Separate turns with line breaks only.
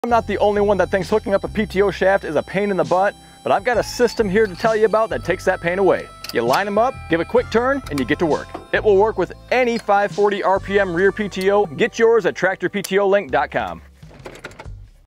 I'm not the only one that thinks hooking up a PTO shaft is a pain in the butt, but I've got a system here to tell you about that takes that pain away. You line them up, give a quick turn, and you get to work. It will work with any 540 RPM rear PTO. Get yours at TractorPTOLink.com.